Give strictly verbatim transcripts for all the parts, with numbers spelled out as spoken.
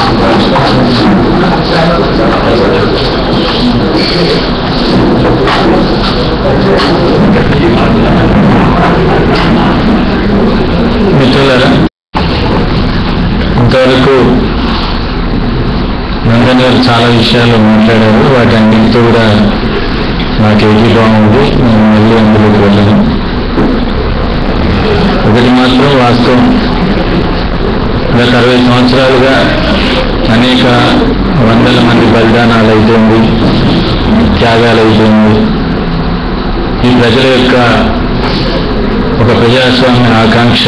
మిత్రులారా, ఇంతవరకు నందన్ గారు చాలా విషయాలు మాట్లాడారు. వాటన్నిటితో కూడా నాకు ఏకీభావం ఉంది. నేను మళ్ళీ అందులోకి వెళ్ళను. ఒకటి మాత్రం వాస్తవం, గత అరవై సంవత్సరాలుగా అనేక వందల మంది బలిదానాలు అయిపోయింది, త్యాగాలు అయిపోయింది. ఈ ప్రజల యొక్క ఒక ప్రజాస్వామ్య ఆకాంక్ష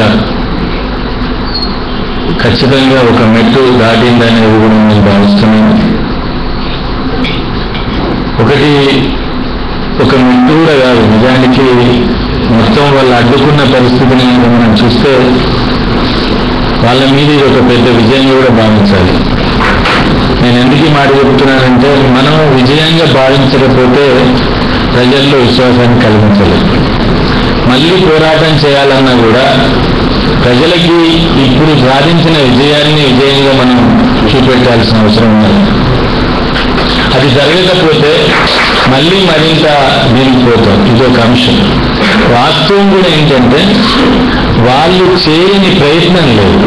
ఖచ్చితంగా ఒక మెట్టు దాటిందనేది కూడా నేను భావిస్తున్నాను. ఒకటి ఒక మెట్టు కూడా కాదు, నిజానికి మొత్తం వాళ్ళు అడ్డుకున్న పరిస్థితిని మనం చూస్తే వాళ్ళ మీద ఇది ఒక పెద్ద విజయంగా కూడా భావించాలి. నేను ఎందుకు ఈ మాట చెప్తున్నానంటే, మనం విజయంగా భావించకపోతే ప్రజల్లో విశ్వాసాన్ని కలిగించలేదు. మళ్ళీ పోరాటం చేయాలన్నా కూడా ప్రజలకి ఇప్పుడు సాధించిన విజయాన్ని విజయంగా మనం చూపెట్టాల్సిన అవసరం ఉన్నది. అది జరగకపోతే మళ్ళీ మరింత విరిగిపోతాం. ఇదొక అంశం. వాస్తవం కూడా ఏంటంటే, వాళ్ళు చేయని ప్రయత్నం లేదు.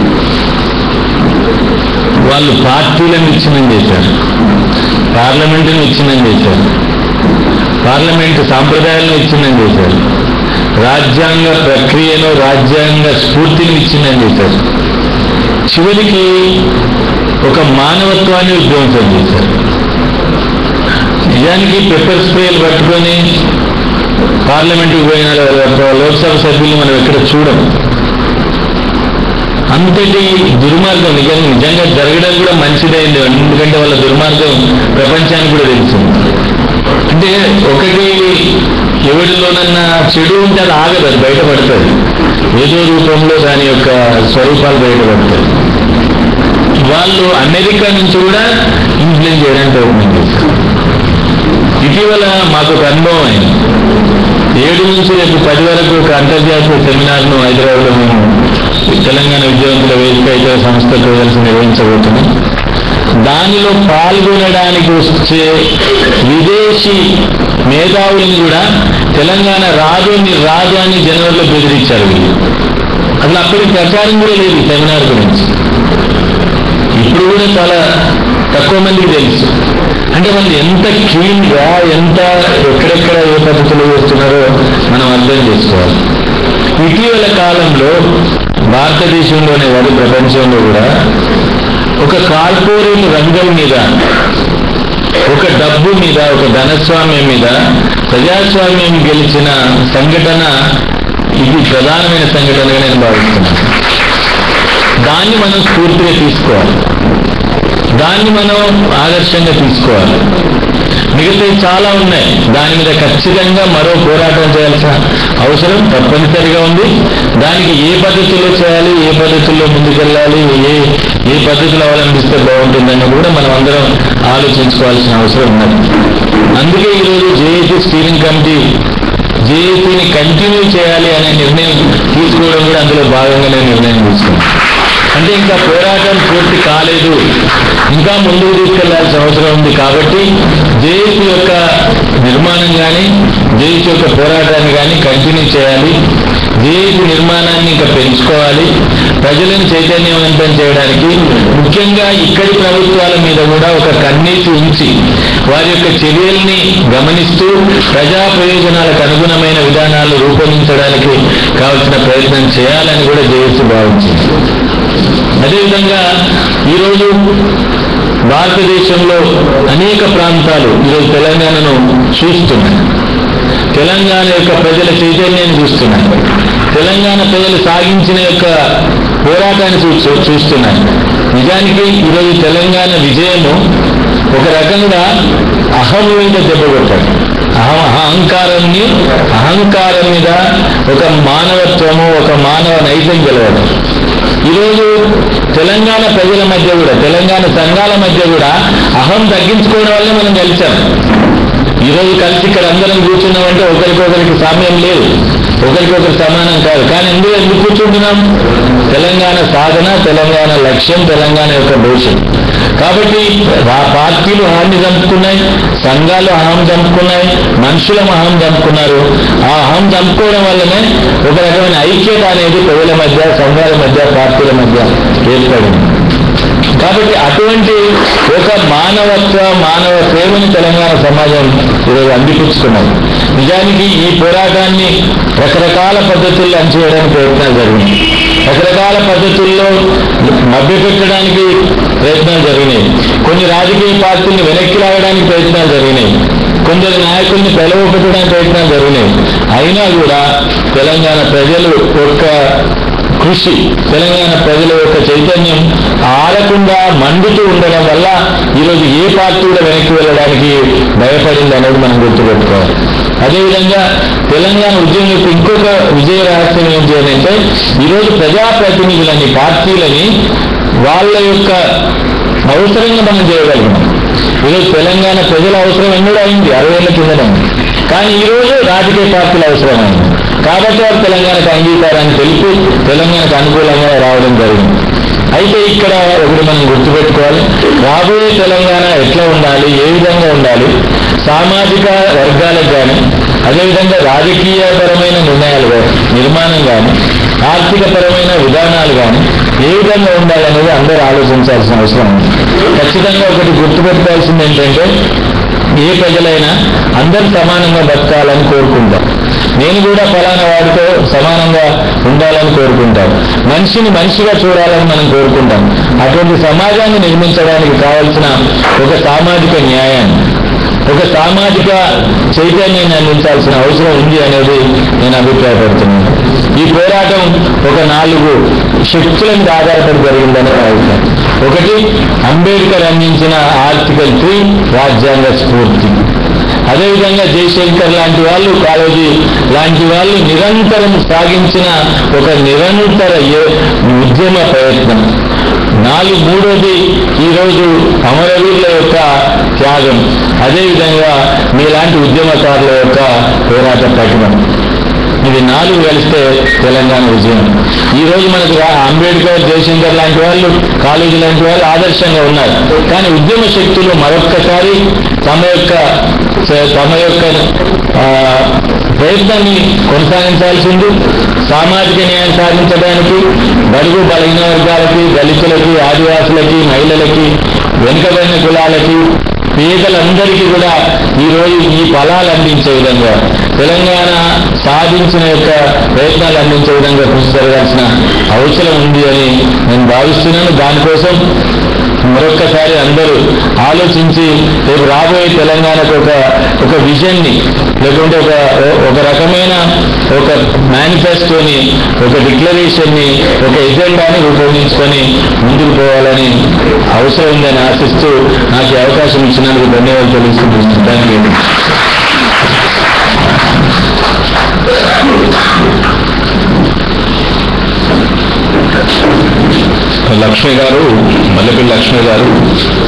వాళ్ళు పార్టీలను విచ్ఛిన్నం చేశారు, పార్లమెంటును విచ్ఛిన్నం చేశారు, పార్లమెంటు సాంప్రదాయాలను విచ్ఛిన్నం చేశారు, రాజ్యాంగ ప్రక్రియను రాజ్యాంగ స్ఫూర్తిని విచ్ఛిన్నం చేశారు. చివరికి ఒక మానవత్వాన్ని విధ్వంసం చేశారు. నిజానికి పెప్పర్ స్ప్రేలు పట్టుకొని పార్లమెంటుకు పోయిన లోక్సభ సభ్యులు మనం ఎక్కడ చూడం. అంతటి దుర్మార్గం నిజంగా నిజంగా జరగడం కూడా మంచిదైంది. ఎందుకంటే వాళ్ళ దుర్మార్గం ప్రపంచానికి కూడా తెలిసింది. అంటే ఒకటి ఎవరిలోనన్నా చెడు ఉంటే అది ఆగదు, అది బయటపడుతుంది. ఏదో రూపంలో దాని యొక్క స్వరూపాలు బయటపడతాయి. వాళ్ళు అమెరికా నుంచి కూడా ఇన్ఫ్లుయెన్స్ చేయడానికి ప్రయత్నం చేస్తారు. ఇటీవల మాకు ఒక అనుభవం అయింది. ఏడు నుంచి రేపు పది వరకు ఒక అంతర్జాతీయ సెమినార్ను హైదరాబాద్లో మేము తెలంగాణ విద్యావంతుల వేదిక ఇతర సంస్థతో కలిసి నిర్వహించబోతున్నాం. దానిలో పాల్గొనడానికి వచ్చే విదేశీ మేధావులను కూడా తెలంగాణ రాదు మీరు రాదు అని జనవరిలో బెదిరించారు వీళ్ళు. అసలు అప్పటికి ప్రచారం కూడా లేదు సెమినార్ గురించి. ఇప్పుడు కూడా చాలా తక్కువ మందికి తెలుసు. అంటే వాళ్ళు ఎంత క్లీన్గా ఎంత ఎక్కడెక్కడ ఏ పద్ధతులు చేస్తున్నారో మనం అర్థం చేసుకోవాలి. ఇటీవల కాలంలో భారతదేశంలోనే కాదు ప్రపంచంలో కూడా ఒక కార్పొరేట్ రంగం మీద, ఒక డబ్బు మీద, ఒక ధనస్వామ్యం మీద ప్రజాస్వామ్యం గెలిచిన సంఘటన ఇది ప్రధానమైన సంఘటనగా నేను భావిస్తున్నాను. దాన్ని మనం స్ఫూర్తిగా తీసుకోవాలి, దాన్ని మనం ఆదర్శంగా తీసుకోవాలి. మిగతావి చాలా ఉన్నాయి, దాని మీద ఖచ్చితంగా మరో పోరాటం చేయాల్సిన అవసరం తప్పనిసరిగా ఉంది. దానికి ఏ పద్ధతిలో చేయాలి, ఏ పద్ధతుల్లో ముందుకెళ్ళాలి, ఏ ఏ పద్ధతులు అవలంబిస్తే బాగుంటుందని కూడా మనం అందరం ఆలోచించుకోవాల్సిన అవసరం ఉన్నది. అందుకే ఈరోజు జేఏసీ స్టీరింగ్ కమిటీ జేఏసీని కంటిన్యూ చేయాలి అనే నిర్ణయం తీసుకోవడం కూడా అందులో భాగంగానే నిర్ణయం తీసుకున్నాం. అంటే ఇంకా పోరాటం పూర్తి కాలేదు, ఇంకా ముందుకు తీసుకెళ్లాల్సిన అవసరం ఉంది. కాబట్టి జేఏసీ యొక్క నిర్మాణం కానీ జేఏసీ యొక్క పోరాటాన్ని కానీ కంటిన్యూ చేయాలి. జేఏసీ నిర్మాణాన్ని ఇంకా పెంచుకోవాలి. ప్రజలను చైతన్యవంతం చేయడానికి ముఖ్యంగా ఇక్కడి ప్రభుత్వాల మీద కూడా ఒక కన్నీటి ఉంచి వారి యొక్క చర్యల్ని గమనిస్తూ ప్రజా ప్రయోజనాలకు అనుగుణమైన విధానాలు రూపొందించడానికి కావలసిన ప్రయత్నం చేయాలని కూడా జేఏసీ భావించింది. అదేవిధంగా ఈరోజు భారతదేశంలో అనేక ప్రాంతాలు ఈరోజు తెలంగాణను చూస్తున్నాయి. తెలంగాణ యొక్క ప్రజల చైతన్యాన్ని చూస్తున్నాయి. తెలంగాణ ప్రజలు సాగించిన యొక్క పోరాటాన్ని చూ చూస్తున్నాయి. నిజానికి ఈరోజు తెలంగాణ విజయము ఒక రకంగా అహం మీద దెబ్బ కొట్టాడు. అహం అహంకారాన్ని అహంకారం మీద ఒక మానవత్వము, ఒక మానవ నైజం గెలవడం. ఈరోజు తెలంగాణ ప్రజల మధ్య కూడా, తెలంగాణ సంఘాల మధ్య కూడా అహం తగ్గించుకోవడం వల్లే మనం కలిసాం. ఈరోజు కలిసి ఇక్కడ అందరం కూర్చున్నామంటే ఒకరికొకరికి సామ్యం లేదు. ఒకరికొకరు సమానం కాదు. కానీ ఎందుకు ఎందుకు కూర్చుంటున్నాం? తెలంగాణ సాధన, తెలంగాణ లక్ష్యం, తెలంగాణ యొక్క భవిష్యత్. కాబట్టి ఆ పార్టీలు అహాన్ని చంపుకున్నాయి, సంఘాలు అహం చంపుకున్నాయి, మనుషుల అహం చంపుకున్నారు. ఆ అహం చంపుకోవడం వల్లనే ఒక రకమైన ఐక్యత అనేది ప్రజల మధ్య, సంఘాల మధ్య, పార్టీల మధ్య ఏర్పడింది. కాబట్టి అటువంటి ఒక మానవత్వ మానవ ప్రేమని తెలంగాణ సమాజం ఈరోజు అందిపుచ్చుకున్నది. నిజానికి ఈ పోరాటాన్ని రకరకాల పద్ధతుల్లో అంచేయడానికి ప్రయత్నాలు జరిగినాయి, రకరకాల పద్ధతుల్లో మభ్యపెట్టడానికి ప్రయత్నాలు జరిగినాయి, కొన్ని రాజకీయ పార్టీలను వెనక్కి లాగడానికి ప్రయత్నాలు జరిగినాయి, కొందరు నాయకుల్ని పెలవపెట్టడానికి ప్రయత్నాలు జరిగినాయి. అయినా కూడా తెలంగాణ ప్రజలు ఒక్క కృషి, తెలంగాణ ప్రజల యొక్క చైతన్యం ఆడకుండా మండుతూ ఉండడం వల్ల ఈరోజు ఏ పార్టీ కూడా వెనక్కి వెళ్ళడానికి భయపడింది అనేది మనం గుర్తుపెట్టుకోవాలి. అదేవిధంగా తెలంగాణ ఉద్యమం యొక్క ఇంకొక విజయ రహస్యం ఏంటి అని అంటే, ఈరోజు ప్రజాప్రతినిధులని, పార్టీలని వాళ్ళ యొక్క అవసరంగా మనం చేయగలిగినాం. ఈరోజు తెలంగాణ ప్రజల అవసరం ఎన్నడూ అయింది, అరవై ఏళ్ళ కిందనే. కానీ ఈరోజు రాజకీయ పార్టీల అవసరమైంది. కాబట్టి వారు తెలంగాణకు అంగీకారాన్ని తెలిపి తెలంగాణకు అనుకూలంగా రావడం జరిగింది. అయితే ఇక్కడ ఒకటి మనం గుర్తుపెట్టుకోవాలి, రాబోయే తెలంగాణ ఎట్లా ఉండాలి, ఏ విధంగా ఉండాలి, సామాజిక వర్గాలకు కానీ, అదేవిధంగా రాజకీయపరమైన నిర్ణయాలు కానీ, నిర్మాణం కానీ, ఆర్థిక పరమైన విధానాలు కానీ ఏ విధంగా ఉండాలనేది అందరూ ఆలోచించాల్సిన అవసరం ఉంది. ఖచ్చితంగా ఒకటి గుర్తుపెట్టుకోవాల్సింది ఏంటంటే, ఏ ప్రజలైనా అందరూ సమానంగా బతకాలని కోరుకుంటాం. నేను కూడా ఫలానా వాడితో సమానంగా ఉండాలని కోరుకుంటాం. మనిషిని మనిషిగా చూడాలని మనం కోరుకుంటాం. అటువంటి సమాజాన్ని నిర్మించడానికి కావలసిన ఒక సామాజిక న్యాయాన్ని, ఒక సామాజిక చైతన్యాన్ని అందించాల్సిన అవసరం ఉంది అనేది నేను అభిప్రాయపడుతున్నాను. ఈ పోరాటం ఒక నాలుగు శక్తుల మీద ఆధారపడి జరిగిందని అభిప్రాయం. ఒకటి, అంబేద్కర్ అందించిన ఆర్టికల్ త్రీ రాజ్యాంగ స్ఫూర్తి. అదేవిధంగా జయశంకర్ లాంటి వాళ్ళు, కాళోజీ లాంటి వాళ్ళు నిరంతరం సాగించిన ఒక నిరంతర ఉద్యమ ప్రయత్నం. నాలుగు మూడోది ఈరోజు అమరవీరుల యొక్క త్యాగం, అదేవిధంగా మీలాంటి ఉద్యమకారుల యొక్క పోరాట పటిమ. ఇది నాలుగు కలిస్తే తెలంగాణ విజయం. ఈరోజు మనకు అంబేద్కర్, జయశంకర్ లాంటి వాళ్ళు, కాళోజీ లాంటి వాళ్ళు ఆదర్శంగా ఉన్నారు. కానీ ఉద్యమ శక్తులు మరొక్కసారి తమ యొక్క తమ యొక్క ప్రయత్నాన్ని కొనసాగించాల్సింది. సామాజిక న్యాయం సాధించడానికి బడుగు బలహీన వర్గాలకి, దళితులకి, ఆదివాసులకి, మహిళలకి, వెనుకబడిన కులాలకి, పేదలందరికీ కూడా ఈరోజు ఈ ఫలాలు అందించే విధంగా, తెలంగాణ సాధించిన యొక్క ప్రయత్నాలు అందించే విధంగా కృషి జరగాల్సిన అవసరం ఉంది అని నేను భావిస్తున్నాను. దానికోసం మరొక్కసారి అందరూ ఆలోచించి రేపు రాబోయే తెలంగాణకు ఒక ఒక విజన్ని, లేకుంటే ఒక ఒక రకమైన ఒక మేనిఫెస్టోని, ఒక డిక్లరేషన్ని, ఒక ఎజెండాని రూపొందించుకొని ముందుకు పోవాలని అవసరం ఉందని ఆశిస్తూ నాకు ఈ అవకాశం ఇచ్చినందుకు ధన్యవాదాలు తెలుసుకుంటున్నాను. Thank you. లక్ష్మి గారు, మల్లెపల్లి లక్ష్మి గారు